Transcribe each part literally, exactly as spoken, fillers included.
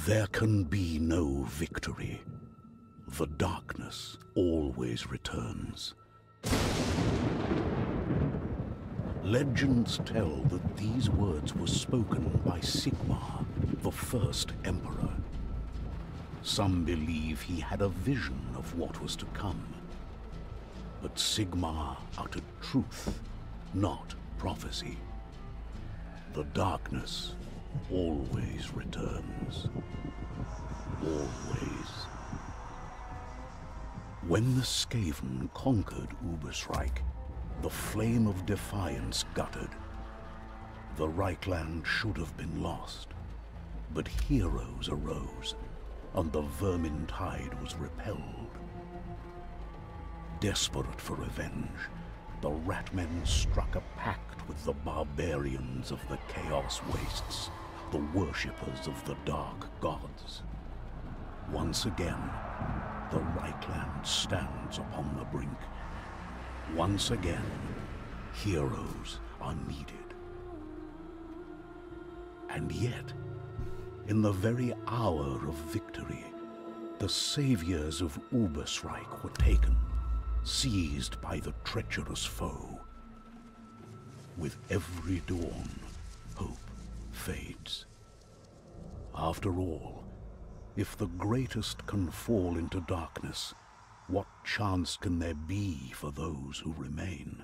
There can be no victory. The darkness always returns. Legends tell that these words were spoken by Sigmar, the first emperor. Some believe he had a vision of what was to come. But Sigmar uttered truth, not prophecy. The darkness always returns. Always. When the Skaven conquered Ubersreik, the flame of defiance guttered. The Reichland should have been lost, but heroes arose, and the Vermintide was repelled. Desperate for revenge, the Ratmen struck a pact with the barbarians of the Chaos Wastes, the worshippers of the Dark Gods. Once again, the Reichland stands upon the brink. Once again, heroes are needed. And yet, in the very hour of victory, the saviors of Ubersreik were taken, seized by the treacherous foe. With every dawn, hope fades. After all, if the greatest can fall into darkness, what chance can there be for those who remain?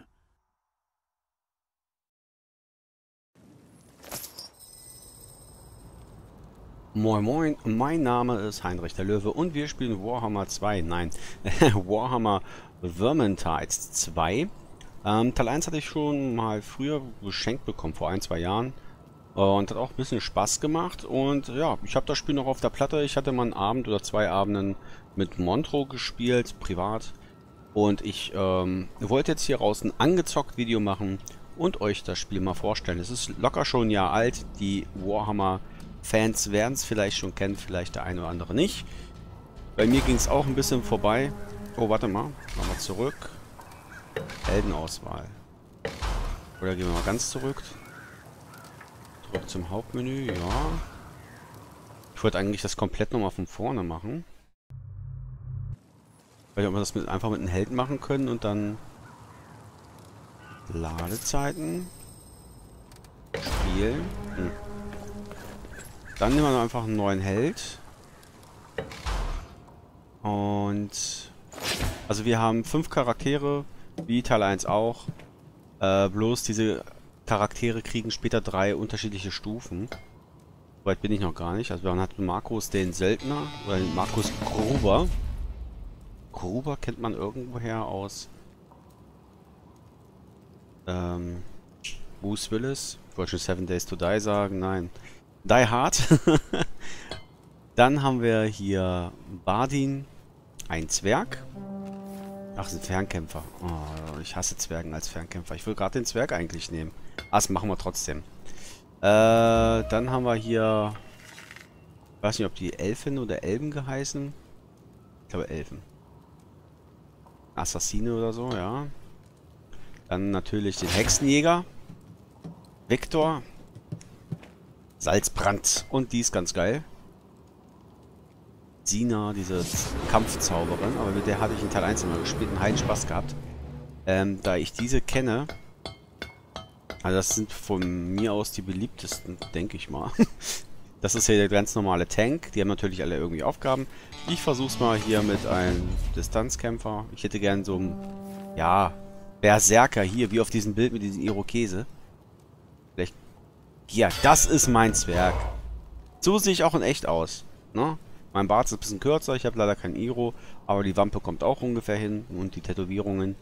Moin Moin, mein Name ist Heinrich der Löwe und wir spielen Warhammer zwei, nein, Warhammer Vermintide zwei. Ähm, Teil eins hatte ich schon mal früher geschenkt bekommen, vor ein, zwei Jahren. Und hat auch ein bisschen Spaß gemacht. Und ja, ich habe das Spiel noch auf der Platte. Ich hatte mal einen Abend oder zwei Abenden mit Montreux gespielt, privat. Und ich ähm, wollte jetzt hier raus ein angezockt Video machen und euch das Spiel mal vorstellen. Es ist locker schon ein Jahr alt. Die Warhammer-Fans werden es vielleicht schon kennen, vielleicht der eine oder andere nicht. Bei mir ging es auch ein bisschen vorbei. Oh, warte mal. Machen wir zurück. Heldenauswahl. Oder gehen wir mal ganz zurück. Zurück zum Hauptmenü, ja. Ich wollte eigentlich das komplett nochmal von vorne machen. Weil wir das mit, einfach mit einem Helden machen können und dann Ladezeiten. Spielen. Hm. Dann nehmen wir einfach einen neuen Held. Und also wir haben fünf Charaktere, wie Teil eins auch. Äh, bloß diese Charaktere kriegen später drei unterschiedliche Stufen. Soweit bin ich noch gar nicht. Also man hat Markus den Söldner oder den Markus Gruber. Gruber kennt man irgendwoher aus ähm, Bruce Willis. Ich wollte schon Seven Days to Die sagen. Nein. Die Hard. Dann haben wir hier Bardin, ein Zwerg. Ach, ein Fernkämpfer. Oh, ich hasse Zwergen als Fernkämpfer. Ich will gerade den Zwerg eigentlich nehmen. Ah, das machen wir trotzdem. Äh, dann haben wir hier... Ich weiß nicht, ob die Elfen oder Elben geheißen. Ich glaube Elfen. Assassine oder so, ja. Dann natürlich den Hexenjäger. Viktor. Salzbrand. Und die ist ganz geil. Sina, diese Kampfzauberin, aber mit der hatte ich in Teil eins immer gespielt und heiden Spaß gehabt. Ähm, da ich diese kenne, also das sind von mir aus die beliebtesten, denke ich mal. Das ist hier der ganz normale Tank, die haben natürlich alle irgendwie Aufgaben. Ich versuch's mal hier mit einem Distanzkämpfer. Ich hätte gern so einen, ja, Berserker hier, wie auf diesem Bild mit diesen Irokese. Vielleicht, ja, das ist mein Zwerg. So sehe ich auch in echt aus, ne? Mein Bart ist ein bisschen kürzer, ich habe leider kein Iro, aber die Wampe kommt auch ungefähr hin und die Tätowierungen.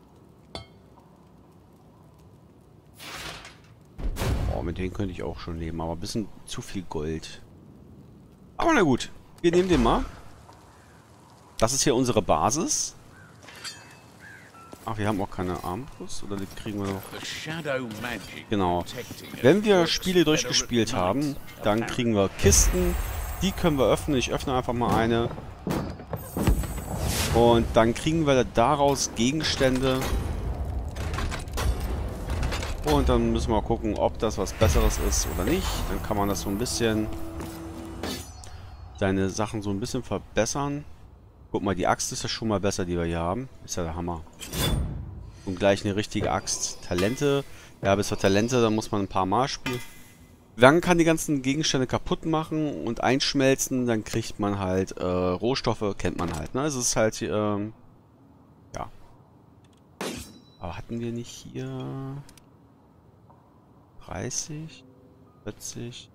Oh, mit denen könnte ich auch schon leben, aber ein bisschen zu viel Gold. Aber na gut, wir nehmen den mal. Das ist hier unsere Basis. Ach, wir haben auch keine Armbrust, oder die kriegen wir noch? Genau. Wenn wir Spiele durchgespielt haben, dann kriegen wir Kisten. Die können wir öffnen. Ich öffne einfach mal eine. Und dann kriegen wir daraus Gegenstände. Und dann müssen wir gucken, ob das was Besseres ist oder nicht. Dann kann man das so ein bisschen seine Sachen so ein bisschen verbessern. Guck mal, die Axt ist ja schon mal besser, die wir hier haben. Ist ja der Hammer. Und gleich eine richtige Axt. Talente. Ja, bis für Talente, da muss man ein paar Mal spielen. Man kann die ganzen Gegenstände kaputt machen und einschmelzen, dann kriegt man halt äh, Rohstoffe, kennt man halt. Ne? Also es ist halt, ähm, ja. Aber hatten wir nicht hier dreißig, vierzig?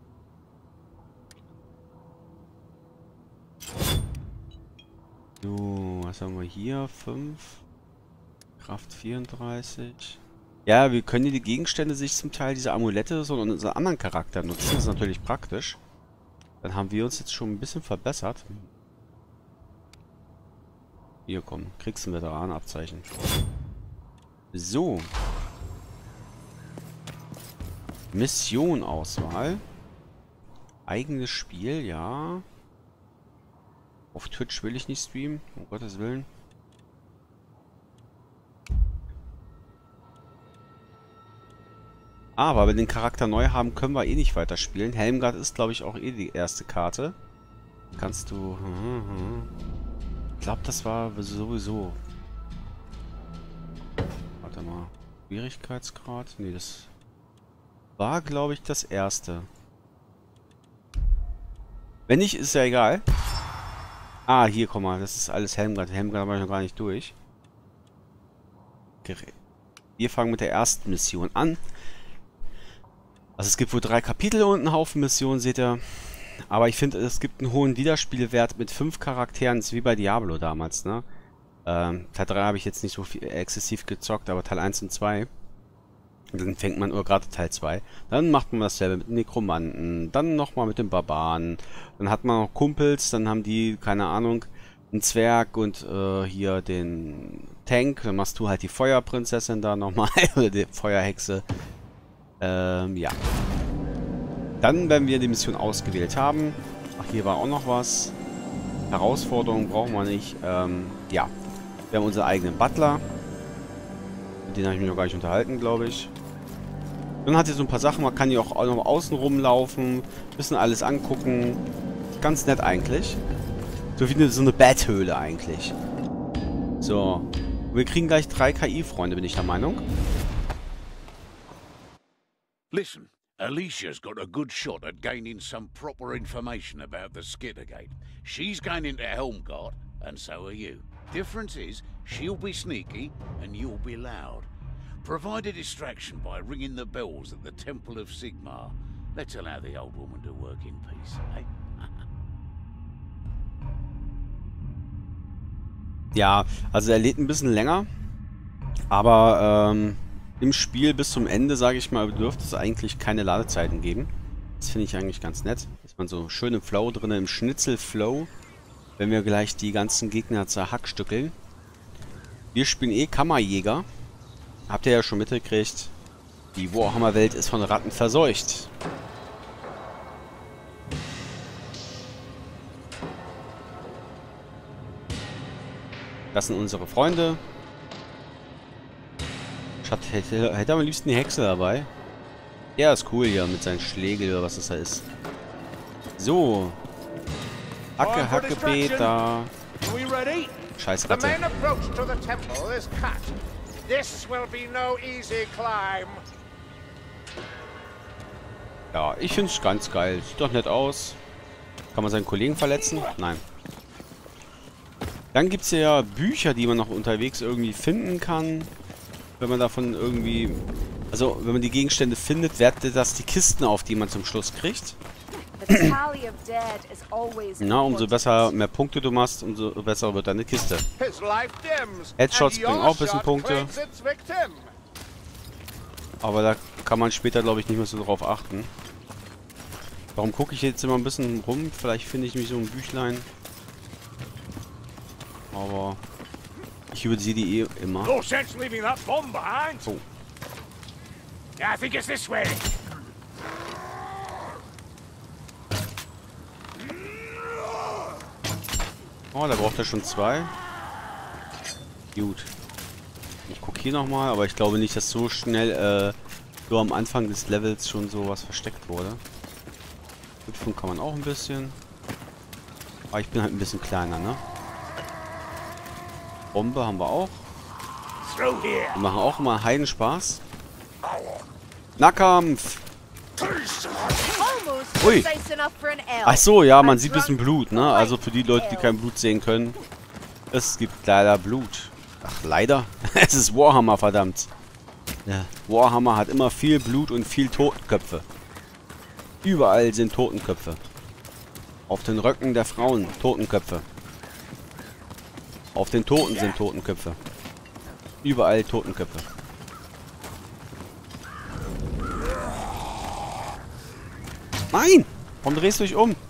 So, was haben wir hier? fünf. Kraft vierunddreißig. Ja, wir können hier die Gegenstände sich zum Teil, diese Amulette, so in unseren anderen Charakter nutzen. Das ist natürlich praktisch. Dann haben wir uns jetzt schon ein bisschen verbessert. Hier, komm. Kriegst du ein Veteranenabzeichen. So. Mission-Auswahl. Eigenes Spiel, ja. Auf Twitch will ich nicht streamen, um Gottes Willen. Aber wenn wir den Charakter neu haben, können wir eh nicht weiterspielen. Helmgard ist, glaube ich, auch eh die erste Karte. Kannst du... Ich glaube, das war sowieso... Warte mal. Schwierigkeitsgrad? Nee, das war, glaube ich, das erste. Wenn nicht, ist ja egal. Ah, hier, komm mal. Das ist alles Helmgard. Helmgard war ich noch gar nicht durch. Wir fangen mit der ersten Mission an. Also es gibt wohl drei Kapitel und einen Haufen Missionen, seht ihr. Aber ich finde, es gibt einen hohen Wiederspielwert mit fünf Charakteren. Das ist wie bei Diablo damals, ne? Ähm, Teil drei habe ich jetzt nicht so viel exzessiv gezockt, aber Teil eins und zwei. Dann fängt man, oder gerade Teil zwei. Dann macht man dasselbe mit den Nekromanten. Dann nochmal mit den Barbaren. Dann hat man noch Kumpels, dann haben die, keine Ahnung, einen Zwerg und äh, hier den Tank. Dann machst du halt die Feuerprinzessin da nochmal, oder die Feuerhexe. Ähm, ja. Dann, wenn wir die Mission ausgewählt haben. Ach, hier war auch noch was. Herausforderung brauchen wir nicht. Ähm, ja. Wir haben unseren eigenen Butler. Mit denen habe ich mich noch gar nicht unterhalten, glaube ich. Dann hat hier so ein paar Sachen. Man kann hier auch noch außen rumlaufen. Bisschen alles angucken. Ganz nett eigentlich. So wie eine, so eine Betthöhle eigentlich. So. Wir kriegen gleich drei K I-Freunde, bin ich der Meinung. Listen, Alicia's got a good shot at gaining some proper information about the Skittergate. She's going into Helmgard, and so are you. Difference is, she'll be sneaky, and you'll be loud. Provide a distraction by ringing the bells at the Temple of Sigmar. Let's allow the old woman to work in peace, eh? Ja, also er lädt ein bisschen länger, aber ähm, im Spiel bis zum Ende, sage ich mal, dürfte es eigentlich keine Ladezeiten geben. Das finde ich eigentlich ganz nett. Ist man so schön im Flow drin, im Schnitzel-Flow, wenn wir gleich die ganzen Gegner zerhackstückeln. Wir spielen eh Kammerjäger. Habt ihr ja schon mitgekriegt. Die Warhammer-Welt ist von Ratten verseucht. Das sind unsere Freunde. Schat, hätte, hätte am liebsten die Hexe dabei. Ja, ist cool hier mit seinen Schlägeln oder was das da ist. So. Hacke, Hacke, Peter. Scheiß Ratte. Ja, ich finde es ganz geil. Sieht doch nett aus. Kann man seinen Kollegen verletzen? Nein. Dann gibt es ja Bücher, die man noch unterwegs irgendwie finden kann. Wenn man davon irgendwie... Also, wenn man die Gegenstände findet, wertet das die Kisten auf, die man zum Schluss kriegt. Na, umso besser, mehr Punkte du machst, umso besser wird deine Kiste. Headshots bringen auch ein bisschen Punkte. Aber da kann man später, glaube ich, nicht mehr so drauf achten. Warum gucke ich jetzt immer ein bisschen rum? Vielleicht finde ich mich so ein Büchlein. Aber ich übersehe die eh immer. Oh. Oh, da braucht er schon zwei. Gut. Ich gucke hier nochmal, aber ich glaube nicht, dass so schnell, äh, so am Anfang des Levels schon sowas versteckt wurde. Hüpfen kann man auch ein bisschen. Aber ich bin halt ein bisschen kleiner, ne? Bombe haben wir auch. Die machen auch immer Heidenspaß. Nahkampf! Ui! Ach so, ja, man sieht ein bisschen Blut, ne? Also für die Leute, die kein Blut sehen können. Es gibt leider Blut. Ach, leider? Es ist Warhammer, verdammt. Ja, Warhammer hat immer viel Blut und viel Totenköpfe. Überall sind Totenköpfe. Auf den Röcken der Frauen Totenköpfe. Auf den Toten sind Totenköpfe. Überall Totenköpfe. Nein! Warum drehst du dich um?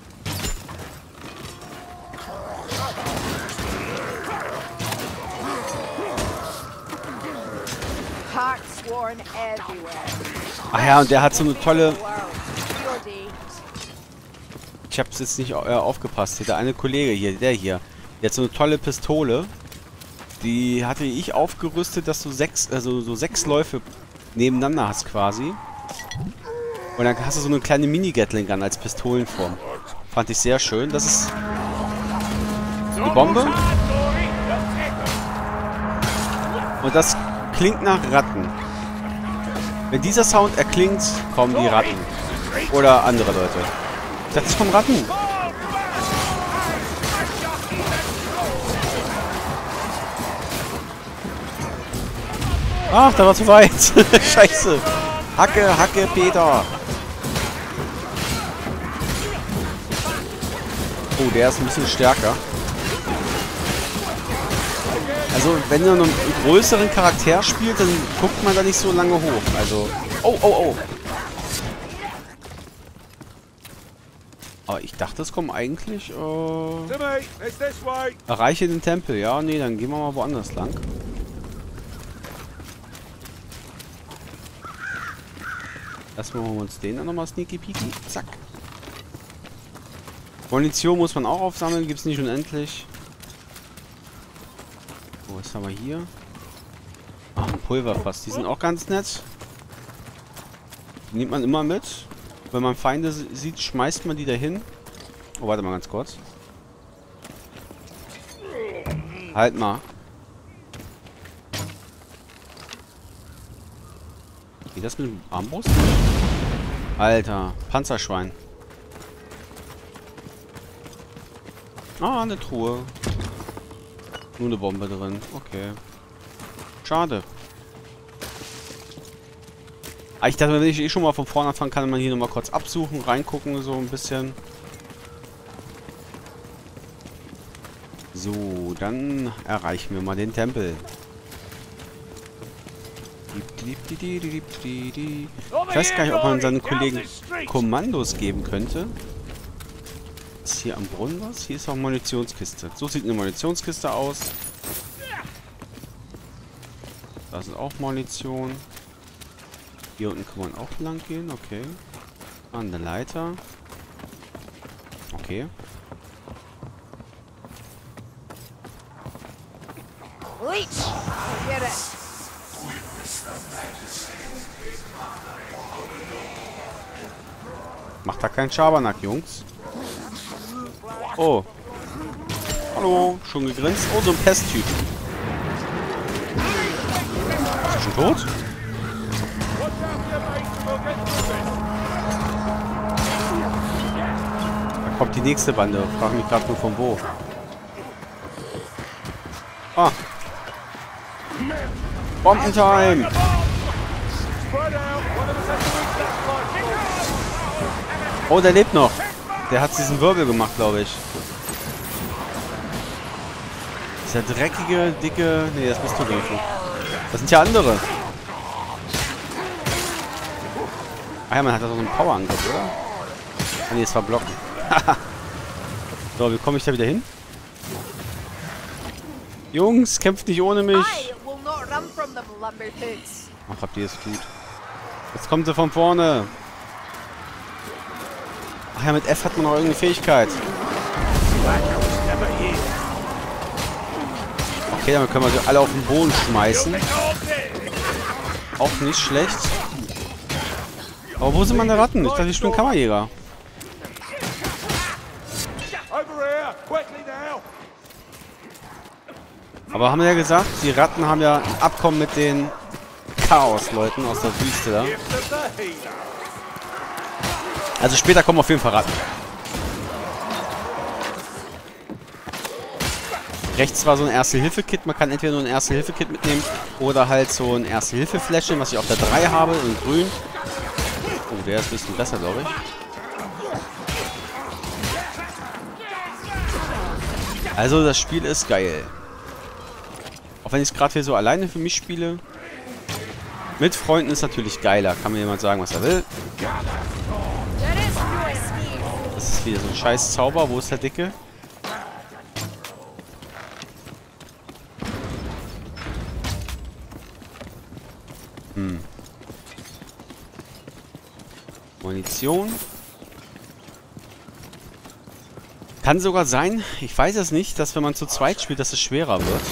Ach ja, und der hat so eine tolle... Ich hab's jetzt nicht äh, aufgepasst. Hier, der eine Kollege hier, der hier. Der hat so eine tolle Pistole. Die hatte ich aufgerüstet, dass du sechs, also so sechs Läufe nebeneinander hast quasi. Und dann hast du so eine kleine Mini-Gatling-Gun als Pistolenform. Fand ich sehr schön. Das ist die Bombe. Und das klingt nach Ratten. Wenn dieser Sound erklingt, kommen die Ratten. Oder andere Leute. Ich dachte, es kommen Ratten. Ach, da war zu weit. Scheiße. Hacke, Hacke, Peter. Oh, der ist ein bisschen stärker. Also, wenn du einen größeren Charakter spielt, dann guckt man da nicht so lange hoch. Also, oh, oh, oh. Aber ich dachte, es kommen eigentlich, äh... Erreiche den Tempel. Ja, nee, dann gehen wir mal woanders lang. Erstmal holen wir uns den dann nochmal sneaky peeky. Zack. Munition muss man auch aufsammeln. Gibt es nicht unendlich. Oh, was haben wir hier? Ach, ein Pulverfass. Die sind auch ganz nett. Die nimmt man immer mit. Wenn man Feinde sieht, schmeißt man die dahin. Oh, warte mal ganz kurz. Halt mal. Geht das mit dem Armbrust? Alter, Panzerschwein. Ah, eine Truhe. Nur eine Bombe drin. Okay. Schade. Ah, ich dachte, wenn ich eh schon mal von vorne anfangen kann, man hier nochmal kurz absuchen, reingucken, so ein bisschen. So, dann erreichen wir mal den Tempel. Ich weiß gar nicht, ob man seinen Kollegen Kommandos geben könnte. Ist hier am Brunnen was? Hier ist auch eine Munitionskiste. So sieht eine Munitionskiste aus. Da ist auch Munition. Hier unten kann man auch lang gehen. Okay. An der Leiter. Okay. Macht da keinen Schabernack, Jungs. Oh. Hallo, schon gegrinst. Oh, so ein Pesttyp. Ist er schon tot? Da kommt die nächste Bande. Frag mich gerade nur von wo. Ah. Bombentime! Oh, der lebt noch. Der hat diesen Wirbel gemacht, glaube ich. Dieser dreckige, dicke... Nee, das bist du nicht. Das sind ja andere. Ah ja, man hat da so einen Powerangriff, oder? Ah nee, es war Blocken. So, wie komme ich da wieder hin? Jungs, kämpft nicht ohne mich. Ach, habt ihr es gut. Jetzt kommt sie von vorne. Ach ja, mit F hat man noch irgendeine Fähigkeit. Okay, damit können wir sie alle auf den Boden schmeißen. Auch nicht schlecht. Aber wo sind meine Ratten? Ich dachte, ich bin Kammerjäger. Aber haben wir ja gesagt, die Ratten haben ja ein Abkommen mit den Chaos-Leuten aus der Wüste da. Also später kommen auf jeden Fall Ratten. Rechts war so ein Erste-Hilfe-Kit. Man kann entweder nur ein Erste-Hilfe-Kit mitnehmen oder halt so ein Erste-Hilfe-Fläschchen, was ich auf der drei habe, in grün. Oh, der ist ein bisschen besser, glaube ich. Also das Spiel ist geil. Auch wenn ich es gerade hier so alleine für mich spiele. Mit Freunden ist natürlich geiler. Kann mir jemand sagen, was er will. Das ist wieder so ein scheiß Zauber. Wo ist der Dicke? Hm. Munition. Kann sogar sein, ich weiß es nicht, dass wenn man zu zweit spielt, dass es schwerer wird.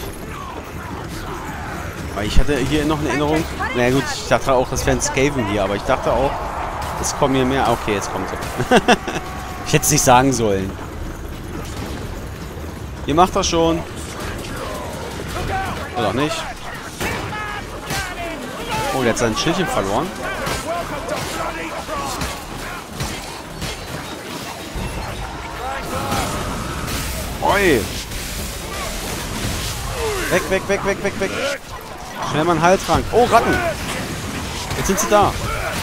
Weil ich hatte hier noch eine Erinnerung. Naja gut, ich dachte auch, das wäre ein Skaven hier, aber ich dachte auch, es kommen hier mehr. Okay, jetzt kommt er. Ich hätte es nicht sagen sollen. Ihr macht das schon. Oder auch nicht. Oh, der hat sein Schildchen verloren. Oi! Weg, weg, weg, weg, weg, weg. Schnell mal einen Heiltrank. Oh, Ratten! Jetzt sind sie da.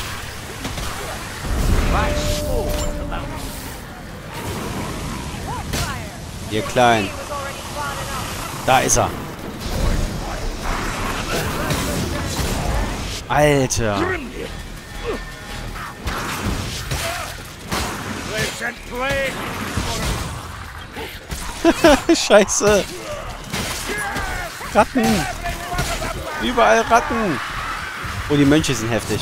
Ihr Klein. Da ist er. Alter. Scheiße. Ratten. Überall Ratten. Oh, die Mönche sind heftig.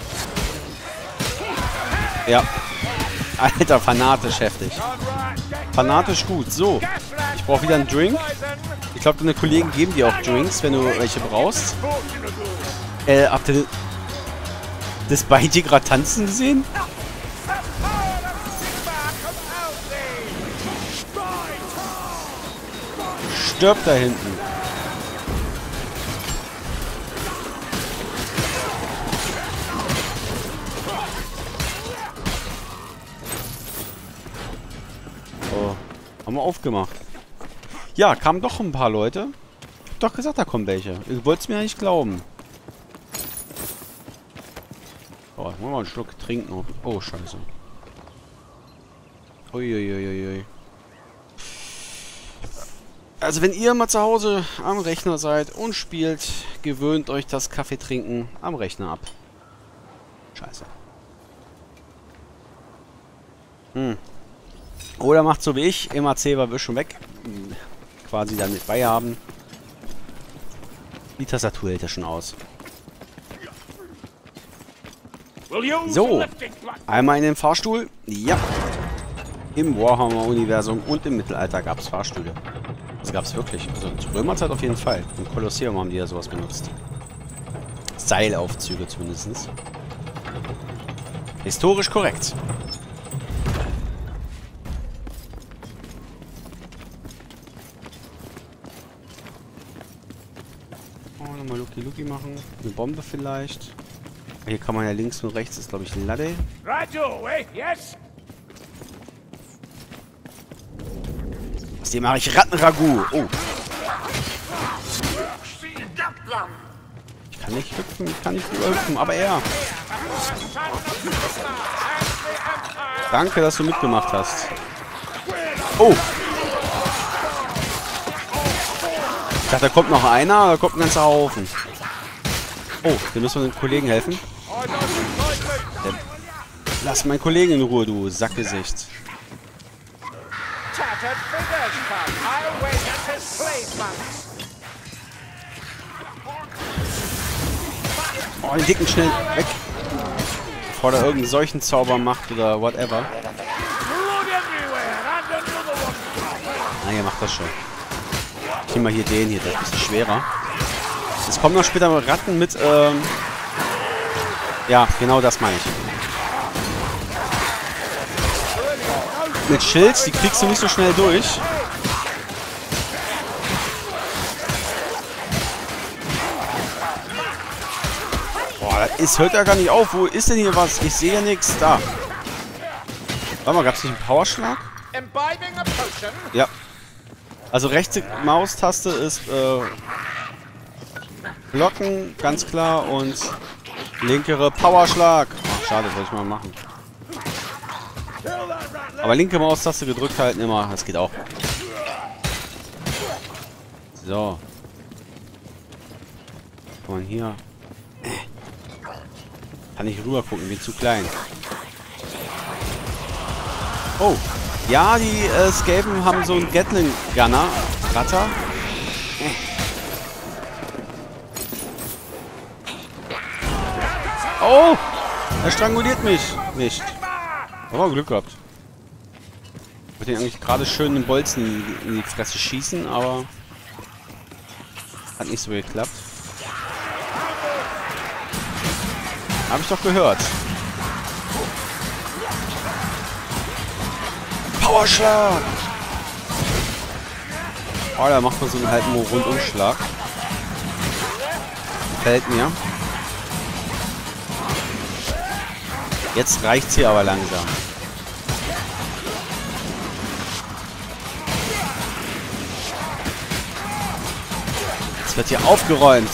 Ja. Alter, fanatisch heftig. Fanatisch gut. So. Ich brauche wieder einen Drink. Ich glaube, deine Kollegen geben dir auch Drinks, wenn du welche brauchst. Äh, habt ihr das bei dir gerade tanzen gesehen? Stirbt da hinten. Oh, haben wir aufgemacht. Ja, kamen doch ein paar Leute. Ich hab doch gesagt, da kommen welche. Ihr wollt es mir ja nicht glauben. Oh, wollen wir mal einen Schluck trinken. Oh, scheiße. Uiuiuiui. Also wenn ihr mal zu Hause am Rechner seid und spielt, gewöhnt euch das Kaffeetrinken am Rechner ab. Scheiße. Hm. Oder macht so wie ich, M A C war wir schon weg. Quasi dann mit bei haben. Die Tastatur hält ja schon aus. So, einmal in den Fahrstuhl. Ja. Im Warhammer-Universum und im Mittelalter gab es Fahrstühle. Das gab es wirklich. Also zur Römerzeit auf jeden Fall. Im Kolosseum haben die ja sowas benutzt. Seilaufzüge zumindest. Historisch korrekt. Oh, nochmal Lucky Lucky machen. Eine Bombe vielleicht. Hier kann man ja links und rechts, ist glaube ich ein Lade. Aus dem mache ich Rattenragout. Oh. Ich kann nicht hüpfen, ich kann nicht hüpfen, aber er. Danke, dass du mitgemacht hast. Oh. Ich dachte, da kommt noch einer, da kommt ein ganzer Haufen. Oh, wir müssen den Kollegen helfen. Lass meinen Kollegen in Ruhe, du Sackgesicht. Oh, den Dicken schnell weg. Bevor er irgendeinen solchen Zauber macht oder whatever. Na, ihr macht das schon. Ich nehme mal hier den hier, der ist ein bisschen schwerer. Es kommen noch später Ratten mit, ähm... ja, genau das meine ich. Mit Schild, die kriegst du nicht so schnell durch. Boah, das ist, hört ja gar nicht auf. Wo ist denn hier was? Ich sehe ja nichts. Da. Warte mal, gab es nicht einen Powerschlag? Ja. Also rechte Maustaste ist äh, Blocken, ganz klar. Und linkere Powerschlag. Ach, schade, wollte ich mal machen. Aber linke Maustaste gedrückt halten immer. Das geht auch. So. Kann man hier... Kann ich rüber gucken, bin zu klein. Oh. Ja, die äh, Skaven haben so einen Gatling-Gunner. Ratter. Oh! Er stranguliert mich. Nicht. Aber Glück gehabt. Ich wollte ihn eigentlich gerade schön den Bolzen in die Fresse schießen, aber... Hat nicht so geklappt. Hab ich doch gehört. Powerschlag! Oh, da macht man so einen halben Rundumschlag. Fällt mir. Jetzt reicht's hier aber langsam. Jetzt wird hier aufgeräumt.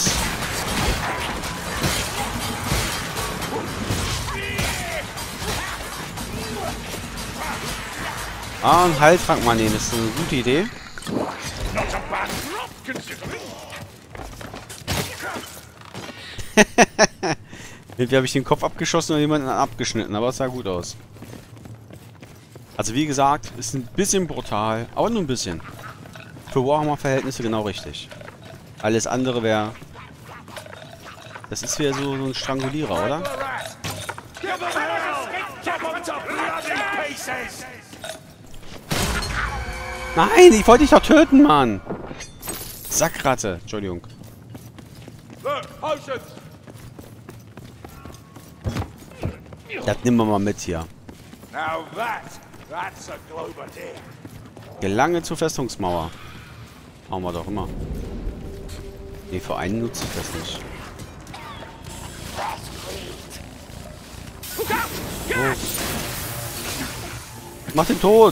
Ah, einen Heiltrank mal nehmen, ist eine gute Idee. Irgendwie habe ich den Kopf abgeschossen und jemanden abgeschnitten, aber es sah gut aus. Also wie gesagt, ist ein bisschen brutal, aber nur ein bisschen. Für Warhammer-Verhältnisse genau richtig. Alles andere wäre... Das ist wieder so, so ein Strangulierer, oder? Nein, ich wollte dich doch töten, Mann! Sackratte, Entschuldigung. Das nehmen wir mal mit hier. Gelange zur Festungsmauer. Machen wir doch immer. Nee, für einen nutze ich das nicht. Oh. Mach den tot!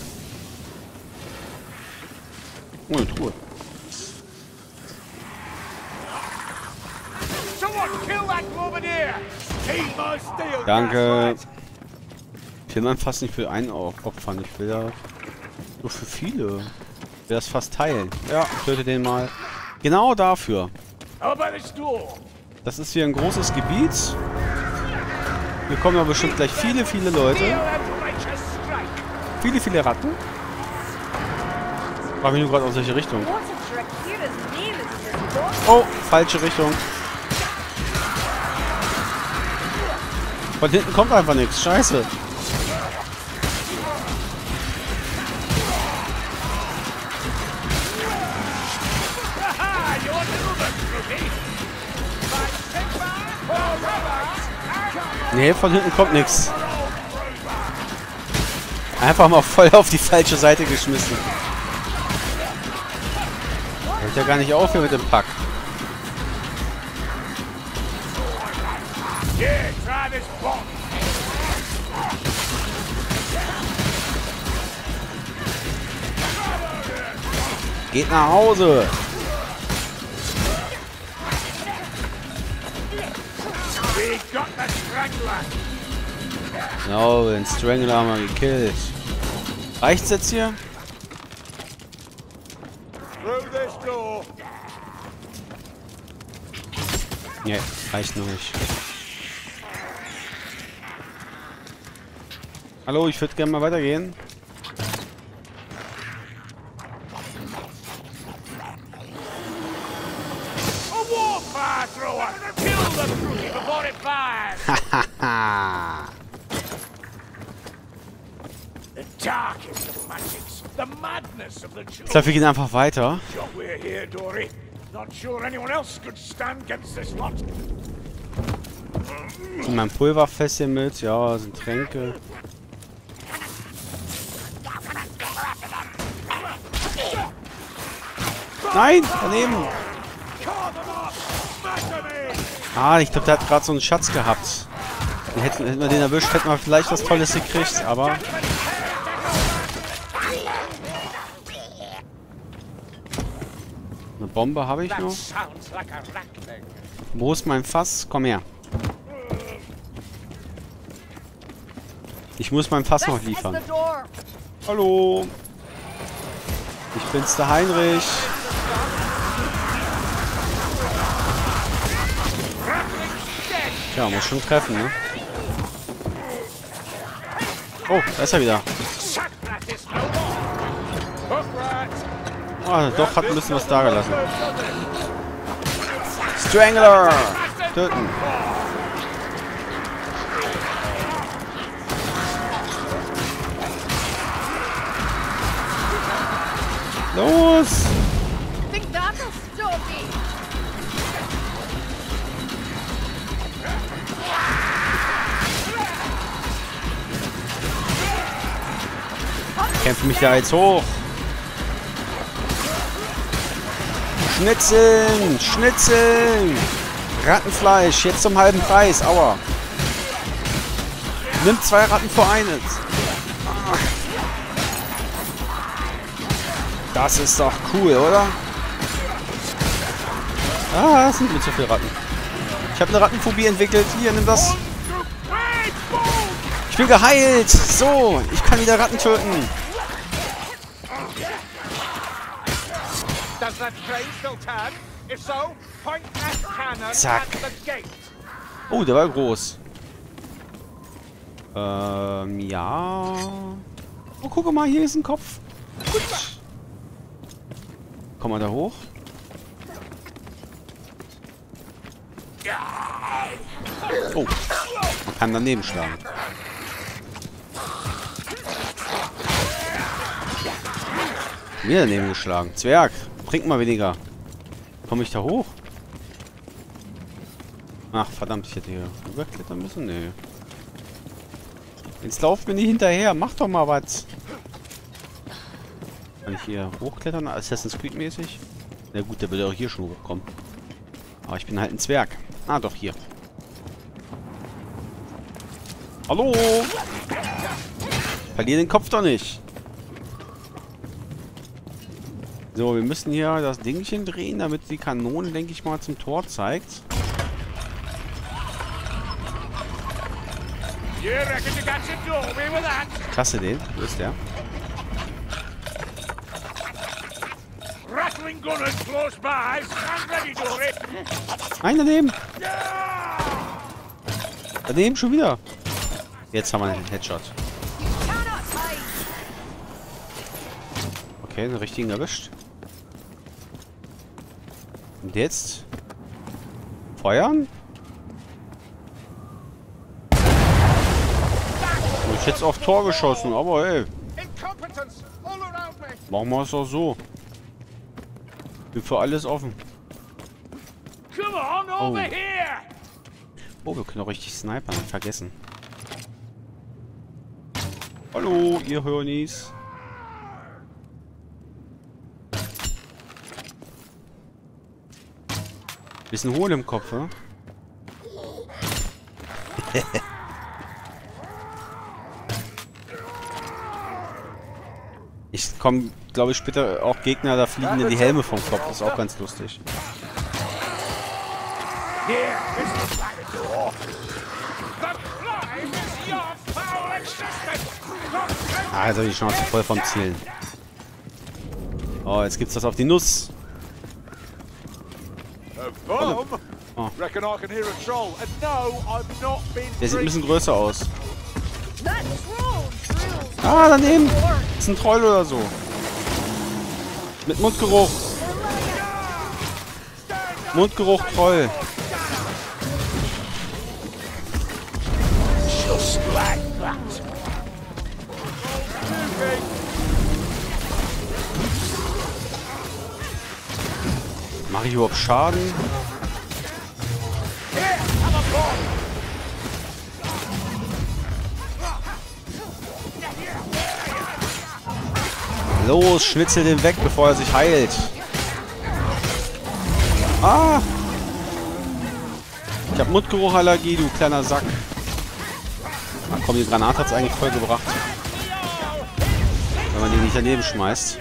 Oh, eine Truhe. Danke. Ich will man fast nicht für einen opfern. Ich will ja nur für viele. Ich will das fast teilen. Ja, töte den mal. Genau dafür. Das ist hier ein großes Gebiet. Hier kommen ja bestimmt gleich viele, viele Leute. Viele, viele Ratten. Ich frage mich nur gerade aus welche Richtung. Oh, falsche Richtung. Von hinten kommt einfach nichts. Scheiße. Nee, von hinten kommt nichts. Einfach mal voll auf die falsche Seite geschmissen. Hört ja gar nicht auf hier mit dem Pack. Geht nach Hause. Genau, den Strangler haben wir gekillt. Reicht's jetzt hier? Nee, reicht noch nicht. Hallo, ich würde gerne mal weitergehen. Hahaha. Ich glaube, wir gehen einfach weiter. Und mein Pulverfässchen mit, ja, sind Tränke. Nein, daneben. Ah, ich glaube, der hat gerade so einen Schatz gehabt. Den hätten, hätten wir den erwischt, hätten wir vielleicht was Tolles gekriegt, aber... Eine Bombe habe ich noch. Wo ist mein Fass? Komm her. Ich muss mein Fass noch liefern. Hallo. Ich bin's, der Heinrich. Tja, muss schon treffen, ne? Oh, da ist er wieder. Ah, doch, hat ein bisschen was da gelassen. Strangler! Töten. Los! Kämpfe mich da jetzt hoch. Schnitzeln! Schnitzeln! Rattenfleisch, jetzt zum halben Preis. Aua. Nimm zwei Ratten vor eines. Das ist doch cool, oder? Ah, das sind mir zu viele Ratten. Ich habe eine Rattenphobie entwickelt. Hier, nimm das. Ich bin geheilt. So, ich kann wieder Ratten töten. Zack. Oh, der war groß. Ähm, ja. Oh, guck mal, hier ist ein Kopf. Gut. Komm mal da hoch. Oh, man kann daneben schlagen. Wieder daneben geschlagen. Zwerg, bringt mal weniger. Komme ich da hoch? Ach, verdammt, ich hätte hier überklettern müssen. Nee. Jetzt lauft mir nicht hinterher. Mach doch mal was. Kann ich hier hochklettern? Assassin's Creed mäßig? Na gut, der würde auch hier schon hochkommen. Aber ich bin halt ein Zwerg. Ah, doch, hier. Hallo! Verlier den Kopf doch nicht. So, wir müssen hier das Dingchen drehen, damit die Kanone, denke ich mal, zum Tor zeigt. Klasse, den. Wo ist der? Nein, daneben. Daneben schon wieder. Jetzt haben wir einen Headshot. Okay, den richtigen erwischt. Und jetzt? Feuern? Ich hätte auf Tor geschossen, aber ey. Machen wir es doch so. Bin für alles offen. Oh. Oh, wir können auch richtig snipern. Vergessen. Hallo, ihr Hörnis. Bisschen hohl im Kopf, ne? Ich komme, glaube ich, später auch Gegner, da fliegen dir die Helme vom Kopf. Das ist auch ganz lustig. Ah, jetzt habe ich die Chance voll vom Zielen. Oh, jetzt gibt's das auf die Nuss. Oh. Oh. Der sieht ein bisschen größer aus. Ah, daneben. Das ist ein Troll oder so. Mit Mundgeruch. Mundgeruch Troll. Mache ich überhaupt Schaden? Los, schnitzel den weg, bevor er sich heilt. Ah! Ich hab Mundgeruchallergie, du kleiner Sack. Ach komm, die Granate hat's eigentlich voll gebracht. Wenn man die nicht daneben schmeißt.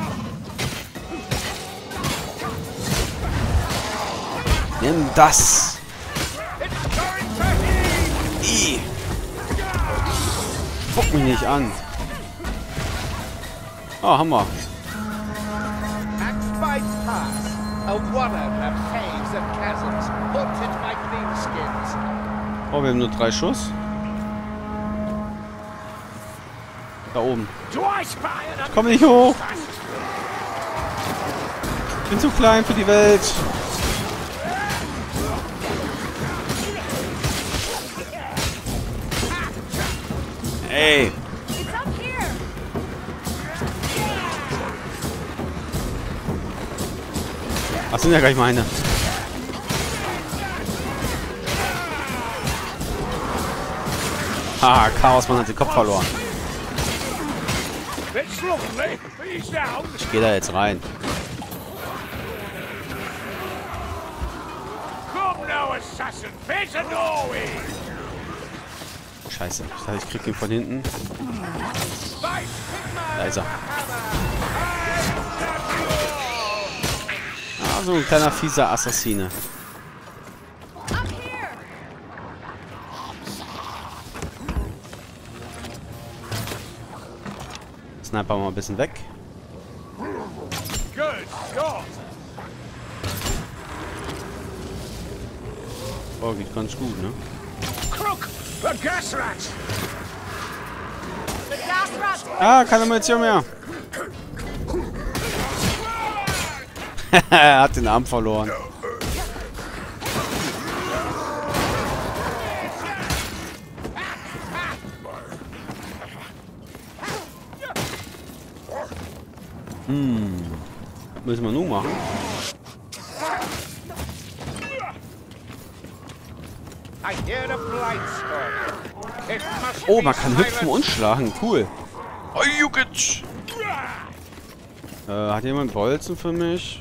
Nimm das! I. Guck mich nicht an. Oh, Hammer. Oh, wir haben nur drei Schuss. Da oben. Ich komme nicht hoch. Ich bin zu klein für die Welt. Ey. Ach, sind ja gleich meine. Haha, Chaosmann hat den Kopf verloren. Ich gehe da jetzt rein. Scheiße, ich dachte, ich krieg ihn von hinten. Da ist er. Ah, so ein kleiner fieser Assassine. Sniper mal ein bisschen weg. Oh, geht ganz gut, ne? Ah, keine Munition mehr. Er hat den Arm verloren. Hm. Was müssen wir nun machen? Oh, man kann hüpfen und schlagen. Cool. Oh, Jukic. Äh, hat jemand Bolzen für mich?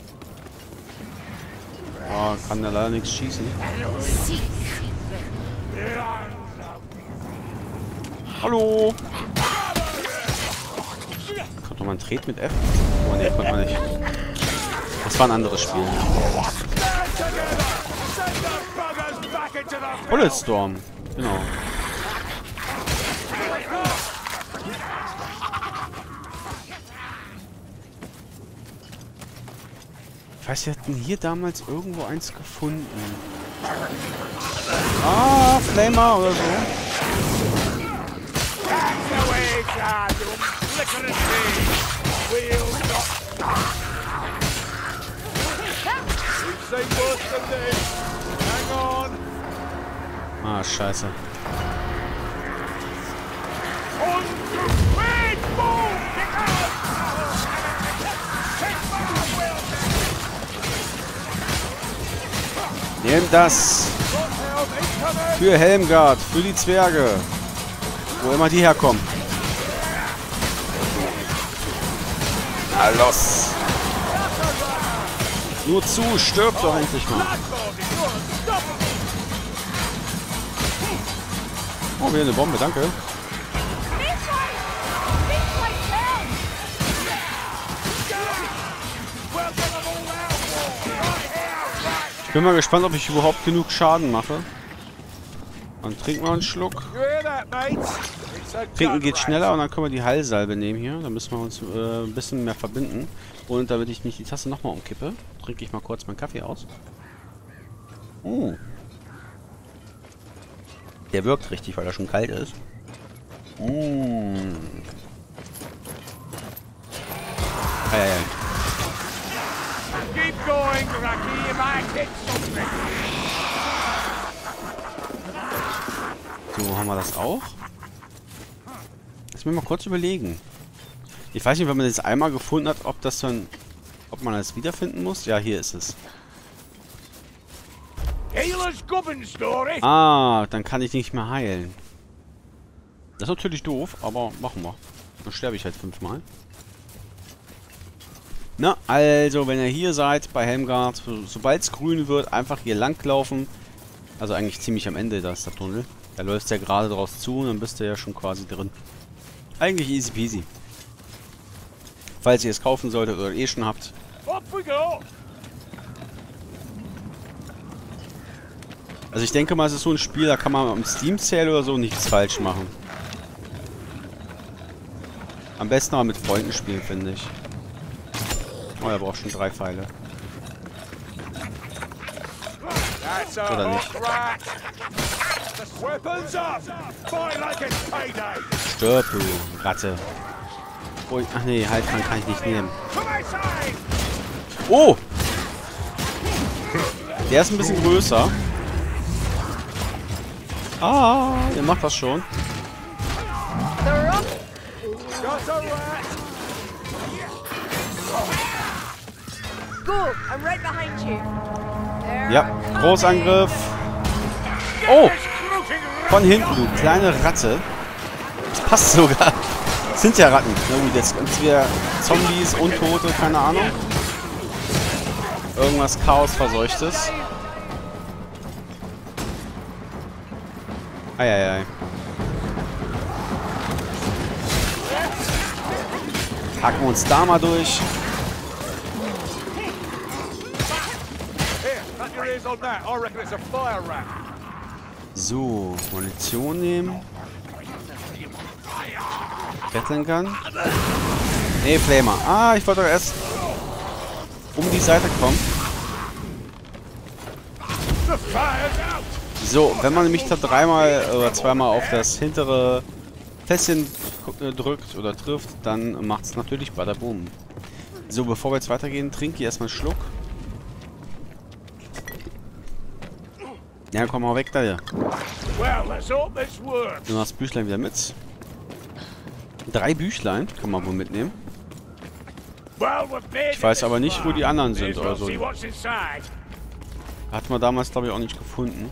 Oh, kann da leider nichts schießen. Hallo. Konnte man Tret mit F? Oh ne, konnte man nicht. Das war ein anderes Spiel. Bulletstorm. Genau. Ich weiß, wir hatten hier damals irgendwo eins gefunden. Ah, Flamer oder so. Ah, scheiße. Nehmt das für Helmgard, für die Zwerge, wo immer die herkommen. Na los! Nur zu, stirbt doch endlich mal. Oh, wieder eine Bombe, danke. Ich bin mal gespannt, ob ich überhaupt genug Schaden mache. Dann trinken wir einen Schluck. Trinken geht schneller und dann können wir die Heilsalbe nehmen hier. Dann müssen wir uns äh, ein bisschen mehr verbinden. Und damit ich nicht die Tasse nochmal umkippe, trinke ich mal kurz meinen Kaffee aus. Oh. Der wirkt richtig, weil er schon kalt ist. Oh. Ah, ja, ja. So, haben wir das auch? Lass mich mal kurz überlegen. Ich weiß nicht, wenn man das einmal gefunden hat, ob das dann... Ob man das wiederfinden muss? Ja, hier ist es. Ah, dann kann ich nicht mehr heilen. Das ist natürlich doof, aber machen wir. Dann sterbe ich halt fünfmal. Na, also, wenn ihr hier seid bei Helmgard, so, sobald es grün wird, einfach hier lang laufen. Also eigentlich ziemlich am Ende, da ist der Tunnel. Da läuft ja gerade draus zu und dann bist du ja schon quasi drin. Eigentlich easy peasy. Falls ihr es kaufen solltet oder eh schon habt. Also ich denke mal, es ist so ein Spiel, da kann man am Steam Sale oder so nichts falsch machen. Am besten aber mit Freunden spielen, finde ich. Oh, er braucht schon drei Pfeile. Oder nicht? Stirb, du Ratte. Oh, ach nee, Heiltrank kann ich nicht nehmen. Oh! Der ist ein bisschen größer. Ah, ihr macht das schon. Ja, Großangriff. Oh! Von hinten, du kleine Ratte. Das passt sogar. Das sind ja Ratten. Na gut, jetzt sind wir Zombies, Untote, keine Ahnung. Irgendwas Chaosverseuchtes. Eieiei. Hacken wir uns da mal durch. So, Munition nehmen. Klettern kann. Nee, Flamer. Ah, ich wollte doch erst um die Seite kommen. So, wenn man nämlich da dreimal oder zweimal auf das hintere Fässchen drückt oder trifft, dann macht es natürlich Badaboom. So, bevor wir jetzt weitergehen, trinke ich erstmal einen Schluck. Ja, komm mal weg da hier. Du hast Büchlein wieder mit. Drei Büchlein kann man wohl mitnehmen. Ich weiß aber nicht, wo die anderen sind oder so. Hat man damals, glaube ich, auch nicht gefunden.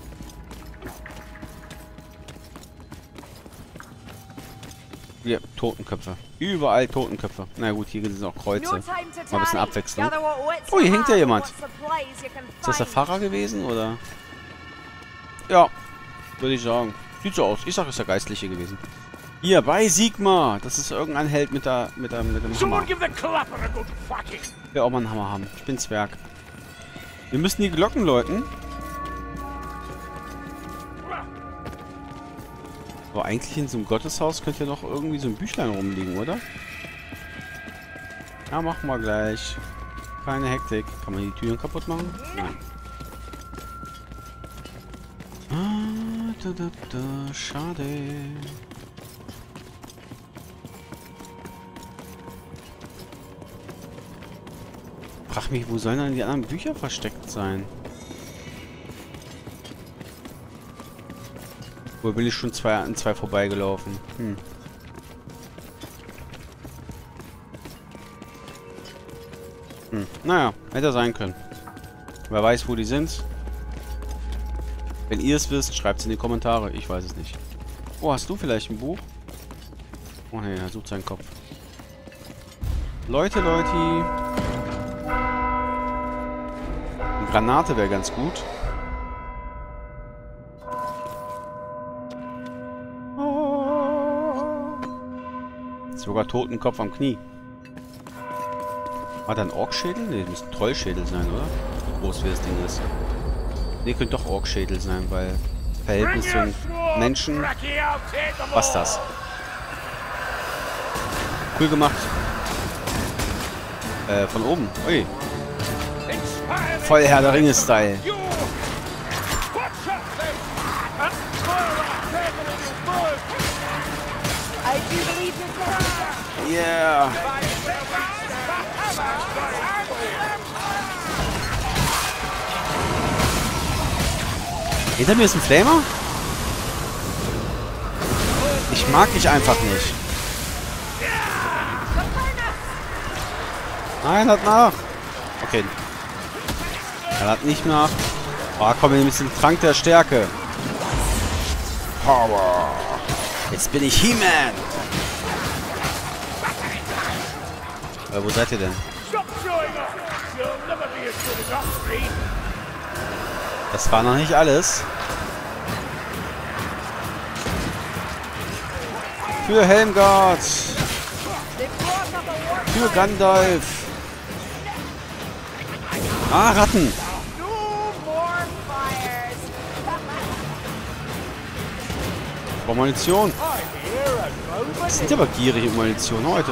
Hier, Totenköpfe. Überall Totenköpfe. Na gut, hier sind auch Kreuze. Mal ein bisschen Abwechslung. Oh, hier hängt ja jemand. Ist das der Pfarrer gewesen, oder? Ja, würde ich sagen. Sieht so aus. Ich sage, es ist der Geistliche gewesen. Hier, bei Sigmar. Das ist irgendein Held mit der, mit der, mit dem Hammer. Will auch mal einen Hammer haben. Ich bin Zwerg. Wir müssen die Glocken läuten. Aber eigentlich in so einem Gotteshaus könnte ja noch irgendwie so ein Büchlein rumliegen, oder? Ja, machen wir gleich. Keine Hektik. Kann man die Türen kaputt machen? Nein. Ah, da, da, da, schade. Frag mich, wo sollen denn die anderen Bücher versteckt sein? Wo bin ich schon zwei an zwei vorbeigelaufen? Hm. Hm. Naja, hätte sein können. Wer weiß, wo die sind. Wenn ihr es wisst, schreibt es in die Kommentare. Ich weiß es nicht. Oh, hast du vielleicht ein Buch? Oh ne, er sucht seinen Kopf. Leute, Leute. Eine Granate wäre ganz gut. Sogar Totenkopf am Knie. War da ein Orkschädel? Ne, das muss ein Trollschädel sein, oder? So groß wie das Ding ist. Ne, könnte doch Orkschädel sein, weil Verhältnis zum Menschen. Was das? Cool gemacht. Äh, von oben. Ui. Voll Herr der Ringe-Style. Yeah. Hinter mir ist ein Flamer? Ich mag dich einfach nicht. Nein, hat nach. Okay. Er hat nicht nach. Oh, komm, wir nehmen jetzt den Trank der Stärke. Power. Jetzt bin ich He-Man. Äh, wo seid ihr denn? Das war noch nicht alles. Für Helmgard. Für Gandalf. Ah, Ratten. Oh, Munition. Die sind aber gierig mit Munition heute.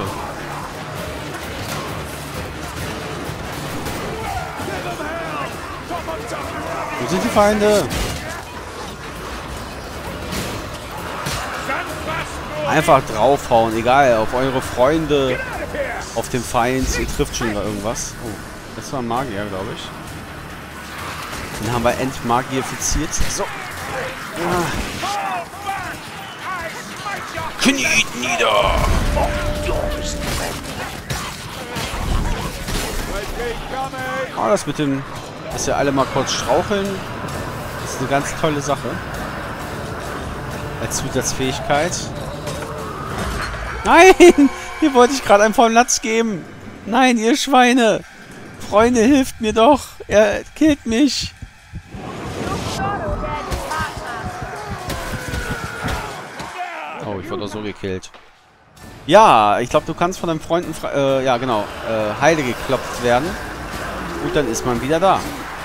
Wo sind die Feinde? Einfach draufhauen, egal, auf eure Freunde, auf den Feind, ihr trifft schon mal irgendwas. Oh, das war ein Magier, glaube ich. Den haben wir entmagifiziert. So. Ah. Kniet nieder! Oh, das mit dem, dass wir alle mal kurz straucheln, ist eine ganz tolle Sache. Als Zusatzfähigkeit. Nein! Hier wollte ich gerade einen vollen Latz geben. Nein, ihr Schweine! Freunde, hilft mir doch! Er killt mich! Oh, ich wurde auch so gekillt. Ja, ich glaube, du kannst von deinen Freunden, äh, ja genau, äh, heile geklopft werden. Und dann ist man wieder da.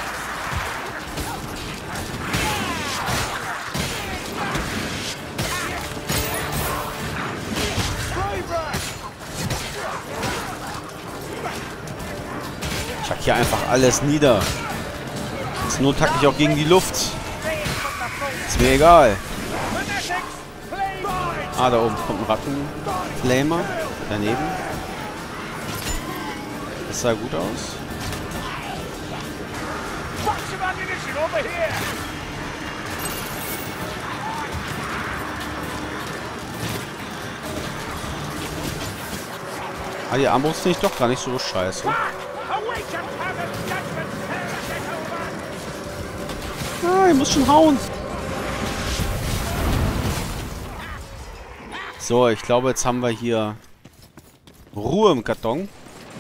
Ich hack hier einfach alles nieder. Zur Not hack ich auch gegen die Luft. Ist mir egal. Ah, da oben kommt ein Rattenflamer. Daneben. Das sah gut aus. Ah, die Armbrust finde ich doch gar nicht so scheiße. Ah, ich muss schon hauen. So, ich glaube, jetzt haben wir hier Ruhe im Karton.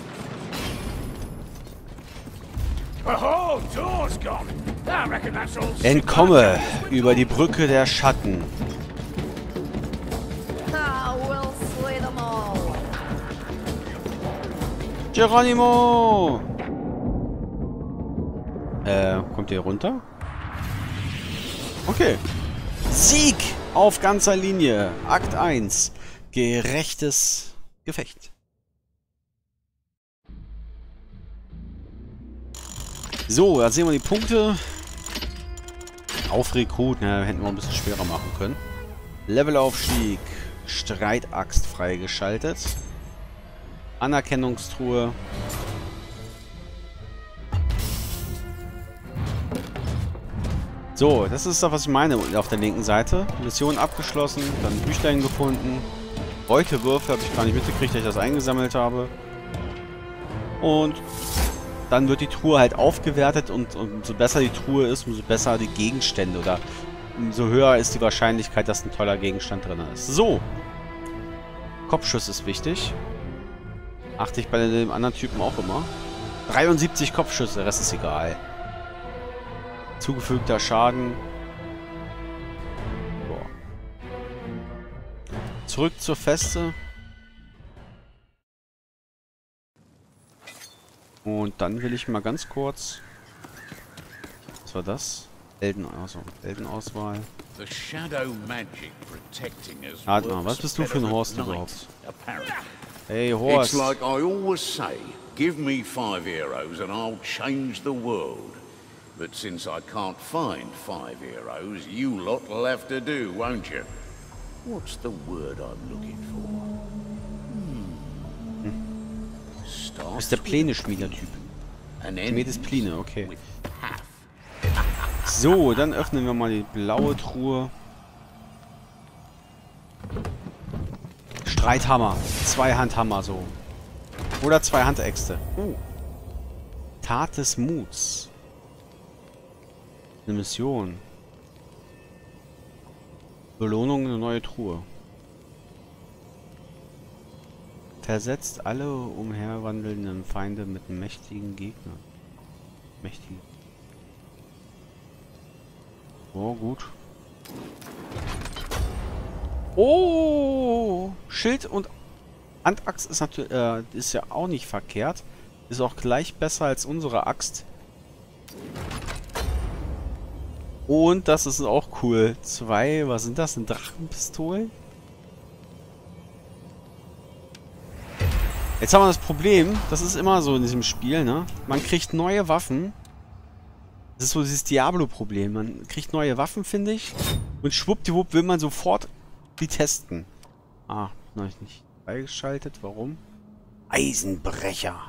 Entkomme über die Brücke der Schatten. Geronimo! Äh, kommt ihr runter? Okay. Sieg auf ganzer Linie. Akt eins. Gerechtes Gefecht. So, da sehen wir die Punkte. Auf Rekrut, ne, hätten wir ein bisschen schwerer machen können. Levelaufstieg. Streitaxt freigeschaltet. Anerkennungstruhe. So, das ist das, was ich meine auf der linken Seite. Mission abgeschlossen, dann Büchlein gefunden. Beutewürfe habe ich gar nicht mitgekriegt, dass ich das eingesammelt habe. Und dann wird die Truhe halt aufgewertet und, und umso besser die Truhe ist, umso besser die Gegenstände oder umso höher ist die Wahrscheinlichkeit, dass ein toller Gegenstand drin ist. So. Kopfschuss ist wichtig. Achte ich bei dem anderen Typen auch immer. dreiundsiebzig Kopfschüsse, der Rest ist egal. Zugefügter Schaden. Boah. Zurück zur Feste. Und dann will ich mal ganz kurz... Was war das? Elden, also Eldenauswahl. Warte mal, was bist du für ein Horst überhaupt? Hey, Horst. It's like I always say, give me five heroes and I'll change the world. But since I can't find five heroes, you lot will have to do, won't you? What's the word I'm looking for? Hmm. Das ist der Pläne-Schmieder-Typ. Archimedes Pläne, okay. So, dann öffnen wir mal die blaue Truhe. Streithammer. Zweihandhammer so. Oder zwei Handäxte. Oh. Tat des Muts. Eine Mission. Belohnung, eine neue Truhe. Versetzt alle umherwandelnden Feinde mit mächtigen Gegnern. Mächtig. Oh, gut. Oh! Schild und Handaxt ist natürlich äh, ist ja auch nicht verkehrt. Ist auch gleich besser als unsere Axt. Und das ist auch cool. Zwei, was sind das? Sind Drachenpistolen? Jetzt haben wir das Problem, das ist immer so in diesem Spiel, ne? Man kriegt neue Waffen. Das ist so dieses Diablo-Problem. Man kriegt neue Waffen, finde ich. Und schwuppdiwupp will man sofort die testen. Ah, noch nicht freigeschaltet. Warum? Eisenbrecher.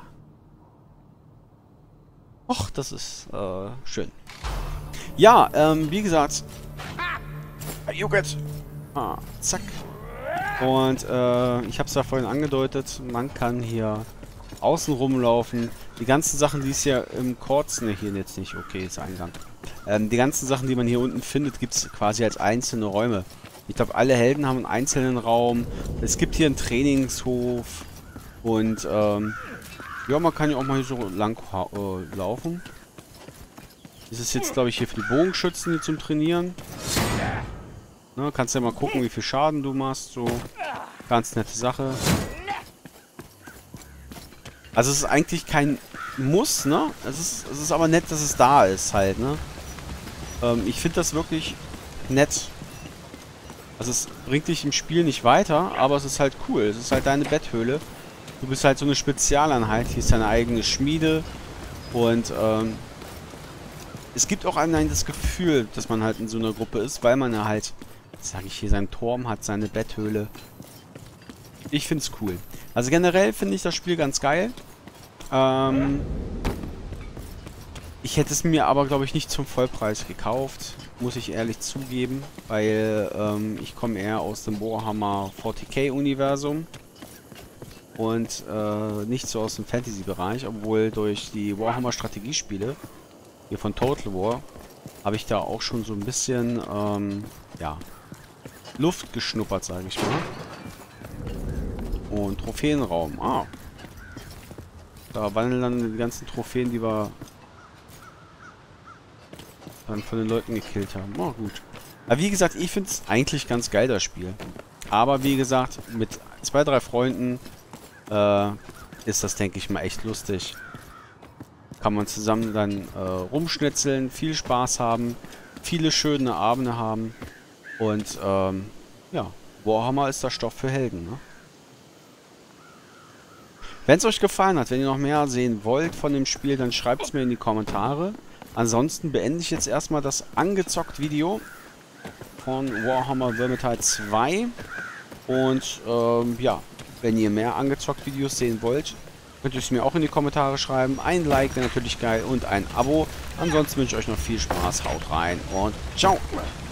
Och, das ist äh, schön. Ja, ähm, wie gesagt. Jucket. Ah, zack. Und äh, ich habe es ja vorhin angedeutet, man kann hier außen rumlaufen. Die ganzen Sachen, die es ja im Kurz, ne, hier jetzt nicht, okay, ist Eingang. Ähm, die ganzen Sachen, die man hier unten findet, gibt es quasi als einzelne Räume. Ich glaube, alle Helden haben einen einzelnen Raum. Es gibt hier einen Trainingshof. Und, ähm, ja, man kann ja auch mal hier so lang äh, laufen. Das ist jetzt, glaube ich, hier für die Bogenschützen hier zum Trainieren. Ne, kannst ja mal gucken, wie viel Schaden du machst. So, ganz nette Sache. Also es ist eigentlich kein Muss, ne? Es ist, es ist aber nett, dass es da ist halt, ne? Ähm, ich finde das wirklich nett. Also es bringt dich im Spiel nicht weiter, aber es ist halt cool. Es ist halt deine Betthöhle. Du bist halt so eine Spezialeinheit. Hier ist deine eigene Schmiede. Und ähm, es gibt auch einem das Gefühl, dass man halt in so einer Gruppe ist, weil man ja halt, sage ich hier, seinen Turm hat, seine Betthöhle. Ich finde es cool. Also generell finde ich das Spiel ganz geil. Ähm, ich hätte es mir aber, glaube ich, nicht zum Vollpreis gekauft. Muss ich ehrlich zugeben. Weil ähm, ich komme eher aus dem Warhammer vierzig K Universum. Und äh, nicht so aus dem Fantasy-Bereich. Obwohl durch die Warhammer Strategiespiele, hier von Total War, habe ich da auch schon so ein bisschen, ähm, ja, Luft geschnuppert, sage ich mal. Und Trophäenraum. Ah. Da wandeln dann die ganzen Trophäen, die wir dann von den Leuten gekillt haben. Oh, gut. Aber wie gesagt, ich finde es eigentlich ganz geil, das Spiel. Aber wie gesagt, mit zwei, drei Freunden äh, ist das, denke ich mal, echt lustig. Kann man zusammen dann äh, rumschnitzeln, viel Spaß haben, viele schöne Abende haben. Und ähm, ja, Warhammer ist der Stoff für Helden, ne? Wenn es euch gefallen hat, wenn ihr noch mehr sehen wollt von dem Spiel, dann schreibt es mir in die Kommentare. Ansonsten beende ich jetzt erstmal das Angezockt-Video von Warhammer Vermintide zwei. Und ähm, ja, wenn ihr mehr Angezockt-Videos sehen wollt, könnt ihr es mir auch in die Kommentare schreiben. Ein Like wäre natürlich geil und ein Abo. Ansonsten wünsche ich euch noch viel Spaß. Haut rein und ciao!